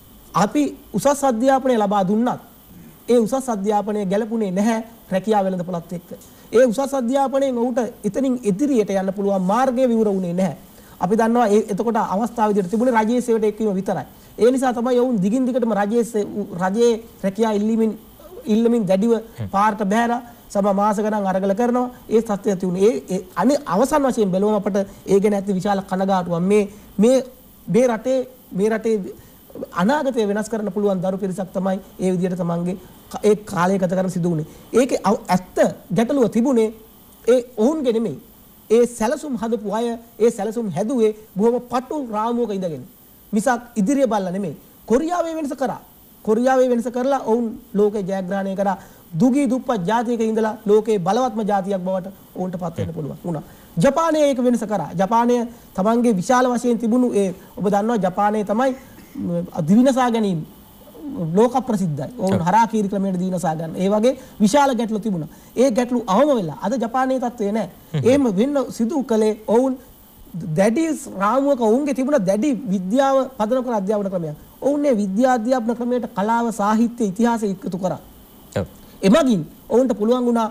Speaker 2: අපි උසස් අධ්‍යාපනය ලබා දුන්නත් ඒ උසස් අධ්‍යාපනය ගැලපුණේ නැහැ රැකියාව වෙළඳපොළත් එක්ක. ඒ උසස් අධ්‍යාපනයෙන් ඔහුට එතනින් ඉදිරියට යන්න පුළුවන් මාර්ගය විවර වුණේ නැහැ. අපි දන්නවා ඒ එතකොට අවස්ථාව විදිහට තිබුණේ රජයේ සේවයට එක්වීම විතරයි. ඒ නිසා තමයි ඔවුන් දිගින් දිගටම රජයේ රජයේ රැකියාව ඉල්ලීමෙන් ඉල්ලමින් දැඩිව පාරට බැහැලා සම මාස ගණන් අරගල කරනවා. ඒ සත්‍යය තියුනේ ඒ අනේ අවසන් වශයෙන් බැලුවම අපට ඒ ගැන ඇති විශාල කනගාටුවක් මේ මේ මේ රටේ මේ රටේ අනාගතය වෙනස් කරන්න පුළුවන් දරු පිරිසක් තමයි ඒ විදිහට තමන්ගේ ඒ කාලය ගත කරන්න සිදු වුනේ. ඒකේ ඇත්ත ගැටලුව තිබුණේ ඒ ඔවුන්ගේ නෙමෙයි. ඒ සැලසුම් හදපු අය ඒ සැලසුම් හැදුවේ බොහොම පටු රාමුවක ඉඳගෙන. මිසක් ඉදිරිය බලලා නෙමෙයි. කොරියාවේ වෙනස කරා. කොරියාවේ වෙනස කරලා ඔවුන් ලෝකේ ජයග්‍රහණය කරා. දුගී දුප්පත් ජාතියක ඉඳලා ලෝකේ බලවත්ම ජාතියක් බවට ඔවුන්ට පත් වෙන්න පුළුවන් වුණා. ජපානයේ ඒක වෙනස කරා. ජපානය තමන්ගේ විශාල වශයෙන් තිබුණු ඒ ඔබ දන්නවා ජපානයේ තමයි දිවිනසා ගැනීම ලෝක ප්‍රසිද්ධයි. ඔවුන් හරාකීරි ක්‍රමයට දිවිනසා ගන්න. ඒ වගේ විශාල ගැටලු තිබුණා. ඒ ගැටලු අවම වෙලා අද ජපානයේ තත්ත්වය නැහැ. එහෙම වෙන්න සිදු කළේ ඔවුන් දැඩි රාමුවක ඔවුන්ගේ තිබුණ දැඩි විද්‍යාව පදනම් කර අධ්‍යාපන ක්‍රමයක්. ඔවුන් මේ විද්‍යා අධ්‍යාපන ක්‍රමයට කලාව සාහිත්‍ය ඉතිහාසය එකතු කරා. එමගින් ඔවුන්ට පුළුවන් වුණා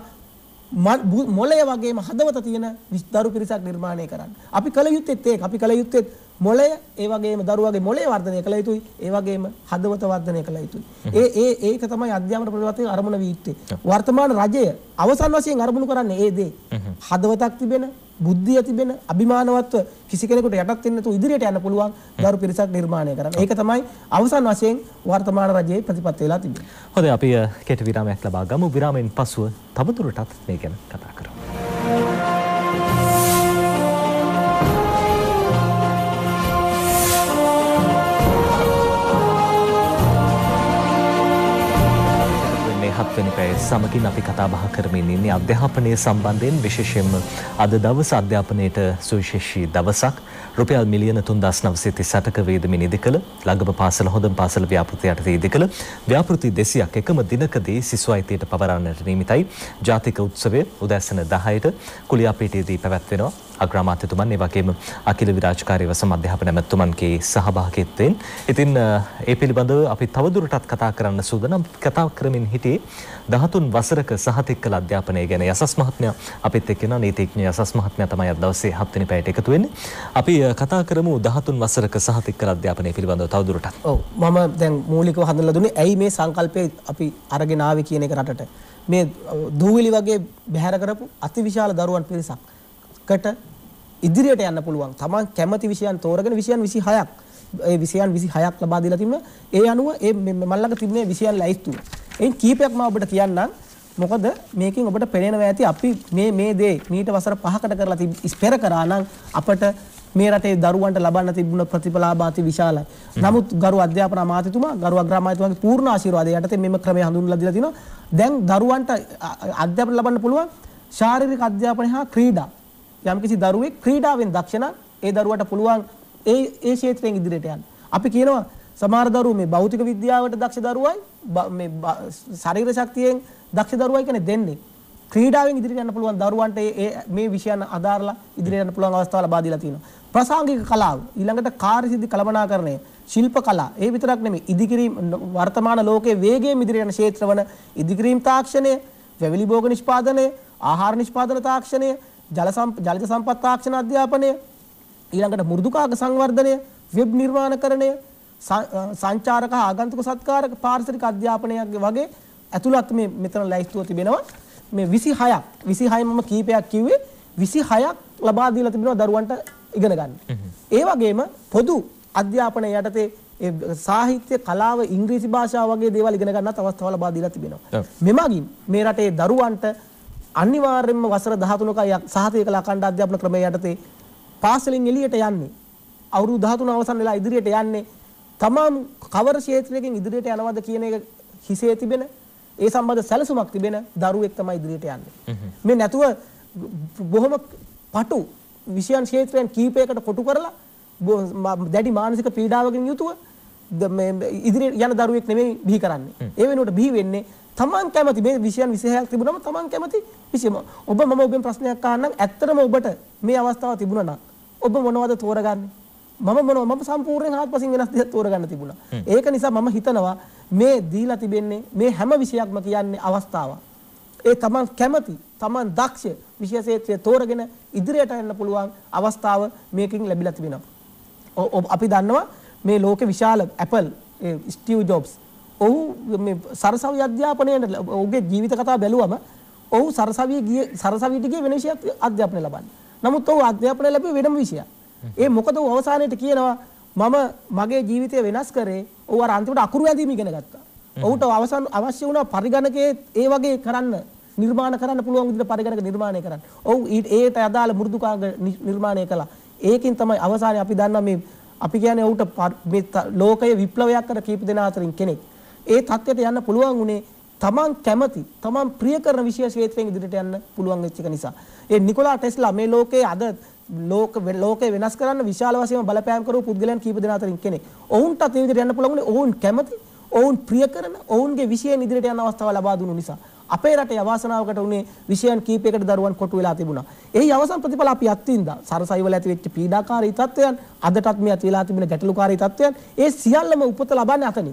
Speaker 2: මොළය වගේම හදවත තියෙන දරු පිරිසක් නිර්මාණය කරන්න. අපි කල යුත්තේත් ඒක. අපි කල යුත්තේ මොළය ඒ වගේම දරුවගේ මොළය වර්ධනය කළ යුතුයි. ඒ වගේම හදවත වර්ධනය කළ යුතුයි. ඒ ඒ ඒක තමයි අධ්‍යාපන ප්‍රතිපත්තියේ අරමුණ වී යුත්තේ. වර්තමාන රජය අවසන් වශයෙන් අරමුණු කරන්නේ ඒ දේ. හදවතක් තිබෙන, බුද්ධිය තිබෙන, අභිමානවත්ව කිසි කෙනෙකුට යටත් වෙන්න නැතුව ඉදිරියට යන්න පුළුවන් දරු පිරිසක් නිර්මාණය කරන්න. ඒක තමයි අවසන් වශයෙන් වර්තමාන රජයේ ප්‍රතිපත්ති වෙලා තිබෙන්නේ.
Speaker 1: හොඳයි අපි කෙටි විරාමයක් ලබා ගමු. විරාමයෙන් පසුව තවදුරටත් මේ ගැන කතා කරමු. හත්වෙනි පැයේ සමගින් අපි කතා බහ කරමින් ඉන්නේ අධ්‍යාපනය සම්බන්ධයෙන්. විශේෂයෙන්ම අද දවස අධ්‍යාපනයට සුවිශේෂී දවසක්. රුපියල් මිලියන තුන්දාස් නවසිය තිස් අටක වේදමින් ඉදිකළ ළඟම පාසල හොඳම පාසල ව්‍යාපෘති යටතේ ඉදිකළ ව්‍යාපෘති දෙසියක් එකම දිනකදී සිසු අයිතියට පවරන්නට නියමිතයි. ජාතික උත්සවය උදෑසන දහයට කුලියාපීඨයේදී පැවැත්වෙනවා. අග්‍රාමාත්‍යතුමන් ඒ වගේම අකිල විරාජකාරී වසම අධ්‍යාපන ඇමතුමන්ගේ සහභාගීත්වයෙන්. ඉතින් ඒ පිළිබඳව අපි තවදුරටත් කතා කරන්න සූදානම්. කතා කරමින් හිටියේ දහතුන් වසරක සහතික කළ අධ්‍යාපනය ගැන යසස් මහත්මයා අපිත් එක්ක ඉන්න නීතිඥ යසස් මහත්මයා තමයි අද දවසේ හත්වෙනි පැයට එකතු වෙන්නේ. අපි කතා කරමු දහතුන් වසරක සහතික කළ අධ්‍යාපනය පිළිබඳව තවදුරටත්.
Speaker 2: ඔව් මම දැන් මූලිකව හඳුන්වලා දුන්නේ ඇයි මේ සංකල්පය අපි අරගෙන ආවේ කියන එක රටට. මේ දූවිලි වගේ බැහැර කරපු අතිවිශාල දරුවන් පිරිසක්කට ඉදිරියට යන්න පුළුවන්. තමන් කැමති විෂයන් තෝරගෙන විෂයන් විසිහයක් ඒ විෂයන් විසිහයක් ලබා දීලා තිබුණා. ඒ අනුව ඒ මල්ලක තිබුණේ විෂයන් ලයිස්තුව. එයින් කීපයක් මම ඔබට කියන්නම්. මොකද මේකෙන් ඔබට පේනවා ඇති අපි මේ මේ දේ මීට වසර පහකට කරලා ඉස්පෙර කරා නම් අපට මේ රටේ දරුවන්ට ලබන්න තිබුණ ප්‍රතිඵලාභ අති විශාලයි. නමුත් ගරු අධ්‍යාපන අමාත්‍යතුමා ගරු අග්‍රාමාත්‍යතුමාගේ පූර්ණ ආශිර්වාදය යටතේ මෙම ක්‍රමය හඳුන්වලා දීලා තිනවා. දැන් දරුවන්ට අධ්‍යාපන ලබන්න පුළුවන් ශාරීරික අධ්‍යාපනය හා ක්‍රීඩා. යම්කිසි දරුවෙක් ක්‍රීඩාවෙන් දක්ෂ නම් ඒ දරුවට පුළුවන් ඒ ඒ ක්ෂේත්‍රයෙන් ඉදිරියට යන්න. අපි කියනවා සමහර දරුවෝ මේ භෞතික විද්‍යාවට දක්ෂ දරුවයි මේ ශරීර ශක්තියෙන් දක්ෂ දරුවයි කියන්නේ දෙන්නේ. ක්‍රීඩාවෙන් ඉදිරියට යන්න පුළුවන් දරුවන්ට ඒ මේ විෂයන් අදාරලා ඉදිරියට යන්න පුළුවන් අවස්ථාව ලබා දීලා තියෙනවා. ප්‍රසංගික කලාව ඊළඟට කාර්යසිද්ධි කළමනාකරණය ශිල්ප කලා ඒ විතරක් නෙමෙයි ඉදිකිරීම වර්තමාන ලෝකයේ වේගයෙන් ඉදිරියට යන ක්ෂේත්‍රවල ඉදිකිරීම තාක්ෂණය, වැවිලි භෝග නිෂ්පාදනය, ආහාර නිෂ්පාදන තාක්ෂණය, ජල ජලජ සම්පත් තාක්ෂණ අධ්‍යාපනය, ඊළඟට මෘදුකාග සංවර්ධනය, වෙබ් නිර්මාණකරණය, සංචාරක ආගන්තුක සත්කාරක පාරිසරික අධ්‍යාපනයක් වගේ ඇතුළත් මේ මෙතන ලැයිස්තුව තිබෙනවා. මේ විසිහයක් විසිහය මම කීපයක් කිව්වේ විසිහයක් ලබා දීලා තිබෙනවා දරුවන්ට ඉගෙන ගන්න. ඒ වගේම පොදු අධ්‍යාපනය යටතේ සාහිත්‍ය කලාව ඉංග්‍රීසි භාෂාව වගේ දේවල් ඉගෙන ගන්නත් අවස්ථාව ලබා දීලා තිබෙනවා. මෙමගින් මේ රටේ දරුවන්ට අනිවාර්යයෙන්ම වසර දහතුනකයි සහතික කලා අඛණ්ඩ අධ්‍යාපන ක්‍රමය යටතේ පාසලින් එළියට යන්නේ අවුරුදු දහතුන අවසන් වෙලා ඉදිරියට යන්නේ තමන් කවර ක්ෂේත්‍රයකින් ඉදිරියට යනවද කියන එක හිසේ තිබෙන ඒ සම්බන්ධ සැලසුමක් තිබෙන දරුවෙක් තමයි ඉදිරියට යන්නේ. මේ නැතුව බොහොම පටු විෂයන් ක්ෂේත්‍රයන් කීපයකට කොටු කරලා දැඩි මානසික පීඩාවකින් යුතුව මේ ඉදිරියට යන දරුවෙක් නෙමෙයි බිහි කරන්නේ. ඒ වෙනුවට බිහි වෙන්නේ තමන් කැමති මේ විෂයන් විසිහයක් තිබුණම තමන් කැමති විෂයම. ඔබ මම ඔබෙන් ප්‍රශ්නයක් අහන්නම් ඇත්තටම ඔබට මේ අවස්ථාව තිබුණා නම් ඔබ මොනවද තෝරගන්නේ? මම මොනව මම සම්පූර්ණයෙන් හත්පසින් වෙනස් දෙයක් තෝරගන්න තිබුණා. ඒක නිසා මම හිතනවා මේ දීලා තිබෙන්නේ මේ හැම විෂයක්ම කියන්නේ අවස්ථාවක්. ඒ තමන් කැමති තමන් දක්ෂ විෂය ක්ෂේත්‍රය තෝරගෙන ඉදිරියට යන්න පුළුවන් අවස්ථාව මේකෙන් ලැබිලා තිබෙනවා. අපි දන්නවා මේ ලෝකේ විශාල Apple ස්ටිව් ජොබ්ස් ඔහු මේ සරසවි අධ්‍යාපනයේ ඔහුගේ ජීවිත කතාව බැලුවම ඔහු සරසවියේ ගියේ සරසවියට ගියේ වෙන විෂයක් අධ්‍යාපනය ලබන්නේ. නමුත් ඔහු අධ්‍යාපනය ලැබුවේ වෙනම විෂයක්. ඒ මොකද ඔහු අවසානයේට කියනවා මම මගේ ජීවිතය වෙනස් කරේ ඔහු අර අන්තිමට අකුරු ඇඳීම ඉගෙන ගත්තා. ඔහුට අවසන් අවශ්‍ය වුණා පරිගණකයේ ඒ වගේ කරන්න නිර්මාණ කරන්න පුළුවන් විදිහට පරිගණක නිර්මාණය කරන්න. ඔහු ඒට අදාළ මෘදුකාංග නිර්මාණය කළා. ඒකින් තමයි අවසානයේ අපි දන්නා මේ අපි කියන්නේ ඔහුට මේ ලෝකයේ විප්ලවයක් කර කීප දෙනා අතරින් කෙනෙක්. ඒ තත්ත්වයට යන්න පුළුවන් උනේ තමන් කැමති තමන් ප්‍රිය කරන විෂය ක්ෂේත්‍රයෙන් ඉදිරියට යන්න පුළුවන් වෙච්ච එක නිසා. ඒ නිකොලා ටෙස්ලා මේ ලෝකයේ අද ලෝක ලෝකේ වෙනස් කරන්න විශාල වශයෙන් බලපෑම් කරපු පුද්ගලයන් කීප දෙනා අතරින් කෙනෙක්. ඔවුන්ට ඒ විදිහට යන්න පුළුවන් උනේ ඔවුන් කැමති ඔවුන් ප්‍රිය කරන ඔවුන්ගේ විෂයෙන් ඉදිරියට යන අවස්ථාව ලබා දුන්නු නිසා. අපේ රටේ අවාසනාවකට උනේ විෂයන් කීපයකට දරුවන් කොටු වෙලා තිබුණා. එහි අවසන් ප්‍රතිඵල අපි අත්විඳා. සරසයි වල ඇති වෙච්ච පීඩාකාරී තත්ත්වයන්, අදටත් මේ ඇති වෙලා තිබෙන ගැටලුකාරී තත්ත්වයන්, ඒ සියල්ලම උපත ලබන්නේ අතනින්.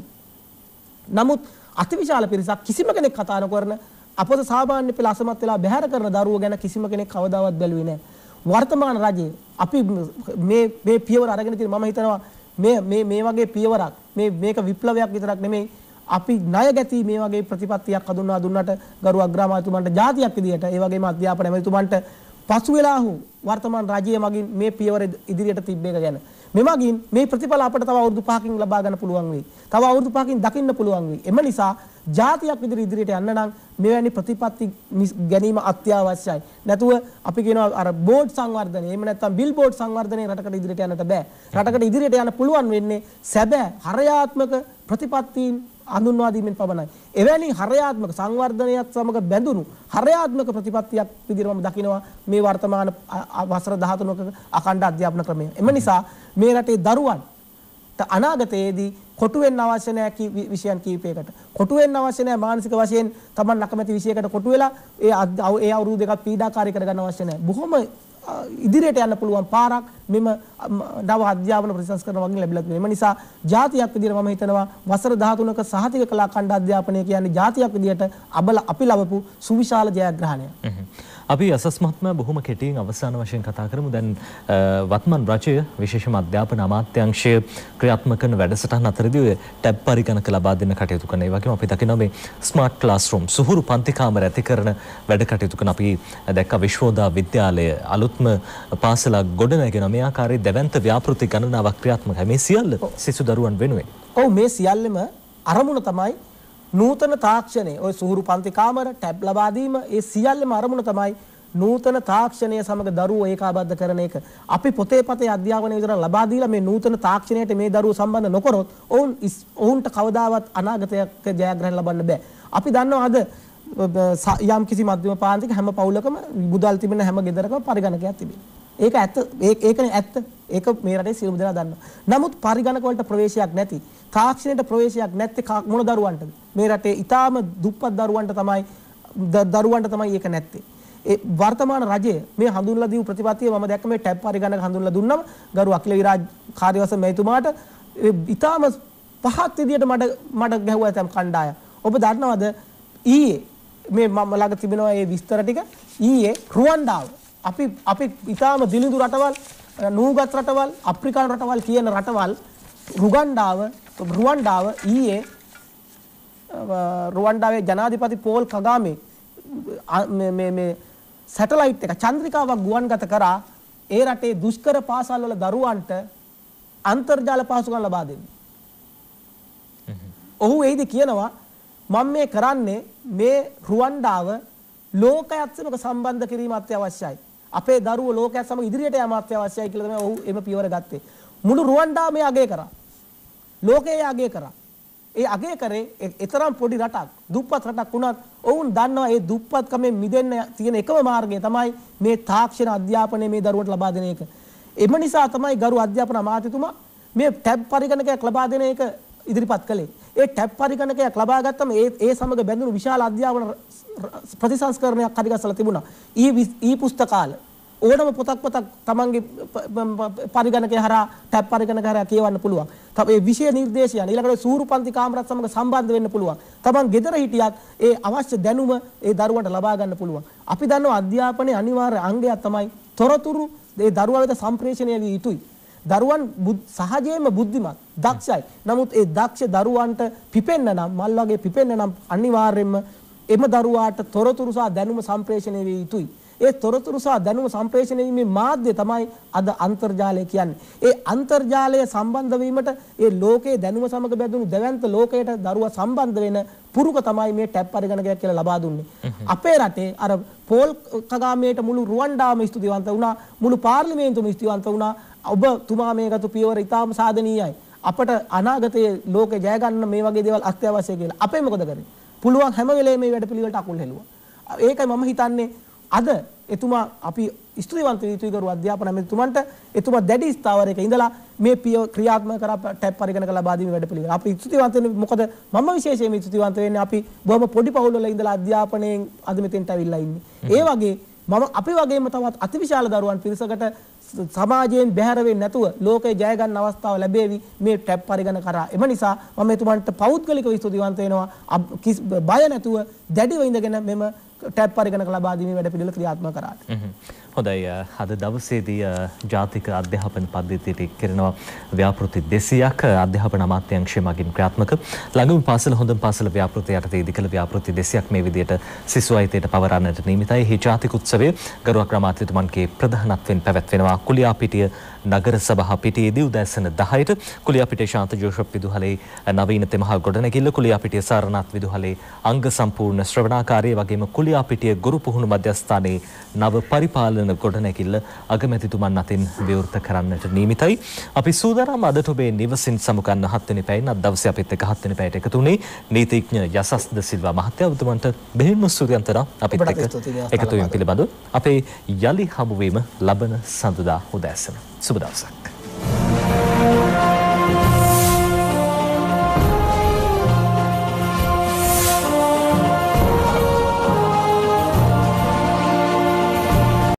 Speaker 2: නමුත් අතිවිශාල පිරිසක් කිසිම කෙනෙක් කතා නොකරන අපොද සාමාන්‍ය පෙළ අසමත් වෙලා බැහැර කරන දරුවෝ ගැන කිසිම කෙනෙක් කවදාවත් බැලුවේ නැහැ. වර්තමාන රජයේ අපි මේ මේ පියවර අරගෙන තියෙන මම හිතනවා මේ මේ මේ වගේ පියවරක් මේ මේක විප්ලවයක් විතරක් නෙමෙයි අපි ණය ගැති මේ වගේ ප්‍රතිපත්තියක් හඳුන්වා දුන්නට ගරු අග්‍රාමාත්‍යතුමන්ට ජාතියක් විදියට ඒ වගේම අධ්‍යාපන ඇමතිතුමන්ට පසු වෙලා වූ වර්තමාන රජයේ මගින් මේ පියවර ඉදිරියට තිබ්බ එක ගැන මෙමගින් මේ ප්‍රතිඵල අපට තව අවුරුදු පහකින් ලබා ගන්න පුළුවන් වෙයි. තව අවුරුදු පහකින් දකින්න පුළුවන් වෙයි. එම නිසා ජාතියක් විදිහට ඉදිරියට යන්න නම් මෙවැනි ප්‍රතිපත්ති ගැනීම අත්‍යවශ්‍යයි. නැතුව අපි කියනවා අර බෝඩ් සංවර්ධනය එහෙම නැත්නම් බිල් බෝඩ් සංවර්ධනය රටකට ඉදිරියට යන්නට බෑ. රටකට ඉදිරියට යන්න පුළුවන් වෙන්නේ සැබෑ හරයාත්මක ප්‍රතිපත්තීන් අඳුන්වා දීමෙන් පමණයි. එවැනි හරයාත්මක සංවර්ධනයත් සමග බැඳුණු හරයාත්මක ප්‍රතිපත්තියක් විදිහට මම දකිනවා මේ වර්තමාන වසර දහතුනක අඛණ්ඩ අධ්‍යාපන ක්‍රමය. එම නිසා මේ රටේ දරුවන්ට අනාගතයේදී කොටු වෙන්න අවශ්‍ය නැහැ විෂයන් කීපයකට. කොටු වෙන්න අවශ්‍ය නැහැ මානසික වශයෙන් Taman නැකමැති විෂයකට කොටු වෙලා ඒ ඒ අවුරුදු දෙකක් පීඩාකාරී කරගන්න අවශ්‍ය නැහැ. බොහොම ඉදිරියට යන්න පුළුවන් පාරක් මෙම නව අධ්‍යාපන ප්‍රතිසංස්කරණ වගේ ලැබිලා තියෙනවා. ඒ නිසා ජාතියක් විදිහට මම හිතනවා වසර දහතුනක සහතික කලා ඛණ්ඩ අධ්‍යාපනය කියන්නේ ජාතියක් විදිහට අබල අපි ලබපු සුවිශාල ජයග්‍රහණයක්.
Speaker 1: අපි අසස් මහත්මයා බොහොම කෙටියෙන් අවසාන වශයෙන් කතා කරමු. දැන් වත්මන් රජය විශේෂම අධ්‍යාපන අමාත්‍යාංශය ක්‍රියාත්මක කරන වැඩසටහන් අතරදී ඔය ටැබ් පරිගණක ලබා දෙන්න කටයුතු කරන. ඒ වගේම අපි දකිනවා මේ ස්මාර්ට් ක්ලාස්රූම් සුහුරු පන්ති කාමර ඇති කරන වැඩ කටයුතු කරන. අපි දැක්ක විශ්වෝදා විද්‍යාලය අලුත්ම පාසලක් ගොඩනැගෙන මේ ආකාරයේ දැවැන්ත ව්‍යාපෘති ගණනාවක් ක්‍රියාත්මකයි. මේ සියල්ල සිසු දරුවන් වෙනුවෙන්.
Speaker 2: ඔව් මේ සියල්ලම අරමුණ තමයි නූතන තාක්ෂණය ඔය සුහුරු පන්ති කාමර ටැබ් ලබා දීම ඒ සියල්ලම අරමුණ තමයි නූතන තාක්ෂණය සමග දරුවෝ ඒකාබද්ධ කරන එක. අපි පොතේ පතේ අධ්‍යාපනය විතර ලබා දීලා මේ නූතන තාක්ෂණයට මේ දරුවෝ සම්බන්ධ නොකරොත් ඔවුන් ඔවුන්ට කවදාවත් අනාගතයක ජයග්‍රහණ ලබන්න බෑ. අපි දන්නවා අද යම් කිසි මධ්‍යම පාන්තික හැම පවුලකම මුදල් තිබෙන හැම ගෙදරකම පරිගණකයක් තිබෙනවා. ඒක ඇත්ත ඒකනේ ඇත්ත. ඒක මේ රටේ සියලුම දෙනා දන්නවා. නමුත් පරිගණක වලට ප්‍රවේශයක් නැති තාක්ෂණයට ප්‍රවේශයක් නැත්තේ මොන දරුවන්ටද? මේ රටේ ඊටාම දුප්පත් දරුවන්ට තමයි දරුවන්ට තමයි ඒක නැත්තේ. ඒ වර්තමාන රජය මේ හඳුන්ලා දීපු ප්‍රතිපත්තිය මම දැක්ක මේ ටැබ් පරිගණක හඳුන්ලා දුන්නම ගරු අකිල විරාජ් කාර්යවස මෙතුමාට ඉතාම පහත් විදියට මඩ මඩ ගැහුවා තම කණ්ඩායම්. ඔබ දන්නවද ඊයේ මේ මම ළඟ තිබෙනවා මේ විස්තර ටික ඊයේ රුවන්ඩාව අපි අපි ඉතාම දිලිඳු රටවල් නූගත් රටවල් අප්‍රිකානු රටවල් කියන රටවල් රුගන්ඩාව රුවන්ඩාව ඊයේ රුවන්ඩාවේ ජනාධිපති පෝල් කගාමේ මේ මේ සැටලයිට් එක චන්ද්‍රිකාවක් ගුවන්ගත කරා ඒ රටේ දුෂ්කර පාසල් වල දරුවන්ට අන්තර්ජාල පහසුකම් ලබා දෙන්න. ඔහු එයිද කියනවා මම මේ කරන්නේ මේ රුවන්ඩාව ලෝකයත් සමග සම්බන්ධ කිරීම අත්‍යවශ්‍යයි. අපේ දරුවෝ ලෝකයත් සමග ඉදිරියට යාම අත්‍යවශ්‍යයි කියලා තමයි ඔහු එම පියවර ගත්තේ. මුළු රුවන්ඩාව මේ අගය කරා. ලෝකයේ අගය කරා. ඒ අගය කරේ ඒතරම් පොඩි රටක් දුප්පත් රටක් වුණත් ඔවුන් දන්නවා ඒ දුප්පත්කමෙන් මිදෙන්න තියෙන එකම මාර්ගය තමයි මේ තාක්ෂණ අධ්‍යාපනය මේ දරුවන්ට ලබා දෙන එක. එම නිසා තමයි ගරු අධ්‍යාපන අමාත්‍යතුමා මේ ටැබ් පරිගණකයක් ලබා දෙන එක ඉදිරිපත් කළේ. ඒ ටැබ් පරිගණකයක් ලබා ගත්තම ඒ ඒ සමග බැඳුණු විශාල අධ්‍යාපන ප්‍රතිසංස්කරණයක් හරිගස්සලා තිබුණා. ඊ ඊ පුස්තකාල ඕනම පොතක් පොතක් තමන්ගේ පරිගණකය හරහා ටැබ් පරිගණකය හරහා කියවන්න පුළුවන්. තව ඒ විෂය නිර්දේශයන් ඊළඟට සූරු පන්ති කාමරات සමග සම්බන්ධ වෙන්න පුළුවන්. තමන් ගෙදර හිටියත් ඒ අවශ්‍ය දැනුම ඒ දරුවන්ට ලබා ගන්න පුළුවන්. අපි දන්නවා අධ්‍යාපනයේ අනිවාර්ය අංගයක් තමයි තොරතුරු ඒ දරුවා වෙත සම්ප්‍රේෂණය විය යුතුයි. දරුවන් සහජයෙන්ම බුද්ධිමත් දක්ෂයි. නමුත් ඒ දක්ෂ දරුවන්ට පිපෙන්න නම් මල් වගේ පිපෙන්න නම් අනිවාර්යයෙන්ම එම දරුවාට තොරතුරු සහ දැනුම සම්ප්‍රේෂණය විය යුතුයි. ඒ තොරතුරු සහ දැනුම සම්ප්‍රේෂණය වීමේ මාධ්‍ය තමයි අද අන්තර්ජාලය කියන්නේ. ඒ අන්තර්ජාලය සම්බන්ධ වීමට ඒ ලෝකයේ දැනුම සමග බැඳුණු දැවැන්ත ලෝකයට දරුවා සම්බන්ධ වෙන පුරුක තමයි මේ ටැබ් පරිගණකයක් කියලා ලබා දුන්නේ. අපේ රටේ අර පෝල් කගාමේට මුළු රුවන්ඩාම ස්තුතිවන්ත වුණා, මුළු පාර්ලිමේන්තුවම ස්තුතිවන්ත වුණා. ඔබ තුමා මේ ගත පියවර ඉතාම සාධනීයයි. අපට අනාගතයේ ලෝකේ ජය ගන්න මේ වගේ දේවල් අත්‍යවශ්‍යයි කියලා. අපේ මොකද කරන්නේ? පුළුවන් හැම වෙලේම මේ වැඩ පිළිවෙලට අකුල් හෙළුවා. ඒකයි මම හිතන්නේ අද එතුමා අපි ස්තුතිවන්ත වේතුයි කරු අධ්‍යාපන ඇමතිතුමන්ට එතුමා දැඩි ස්ථාවරයක ඉඳලා මේ පිය ක්‍රියාත්මක කර ටැබ් පරිගණක ලබා දීමේ වැඩ පිළිවෙල. අපි ස්තුතිවන්ත වෙන්නේ මොකද මම විශේෂයෙන්ම ස්තුතිවන්ත වෙන්නේ අපි බොහොම පොඩි පවුල් වල ඉඳලා අධ්‍යාපනයෙන් අද මෙතෙන්ට අවිල්ලා ඉන්නේ. ඒ වගේ මම අපි වගේම තවත් අතිවිශාල දරුවන් පිරිසකට සමාජයෙන් බැහැර වෙන්නේ නැතුව ලෝකේ ජය ගන්න අවස්ථාව ලැබෙවි මේ ටැබ් පරිගණක කරා. එම නිසා මම එතුමන්ට පෞද්ගලිකව ස්තුතිවන්ත වෙනවා. බය නැතුව දැඩිව ඉඳගෙන මෙම ටැබ් පරිගණක ලබා දීමේ වැඩ පිළිවෙල ක්‍රියාත්මක කරාට.
Speaker 1: හොඳයි. අද දවසේදී ජාතික අධ්‍යාපන පද්ධතියට කරනවා ව්‍යාපෘති දෙසීයක් අධ්‍යාපන අමාත්‍යාංශය මගින් ක්‍රියාත්මක. ළඟම පාසල හොඳම පාසල ව්‍යාපෘති යටතේ ඉදිකළ ව්‍යාපෘති දෙසීයක් මේ විදිහට සිසු අයිතියට පවරන්නට නියමිතයි. මේ ජාතික උත්සවය ගරු අග්‍රාමාත්‍යතුමන්ගේ ප්‍රධානත්වයෙන් පැවැත්වෙනවා. කුලියාපිටිය නගර සභා පිටියේදී උදෑසන දහයට කුලියාපිටිය ශාන්ත ජෝෂප් විදුහලේ නවීන තෙමහල් ගොඩනැගිල්ල, කුලියාපිටිය සාරනාත් විදුහලේ අංග සම්පූර්ණ ශ්‍රවණාකාරය වගේම කුලියාපිටිය ගුරු පුහුණු මධ්‍යස්ථානයේ නව පරිපාලන ගොඩනැගිල්ල අගමැතිතුමන් අතින් විවෘත කරන්නට නියමිතයි. අපි සූදානම් අදට ඔබේ නිවසින් සමුගන්න හත්වෙනි පැයෙන් අද දවසේ අපිත් එක්ක හත්වෙනි පැයට එකතු වුණේ නීතිඥ යසස් ද සිල්වා මහත්තයා. ඔබතුමන්ට බෙහෙවින්ම ස්තුතිවන්ත අපිත් එක්ක එකතු වීම පිළිබඳව අපේ යලි හමුවීම ලබන සඳුදා උදෑසන. සුබ දවසක්.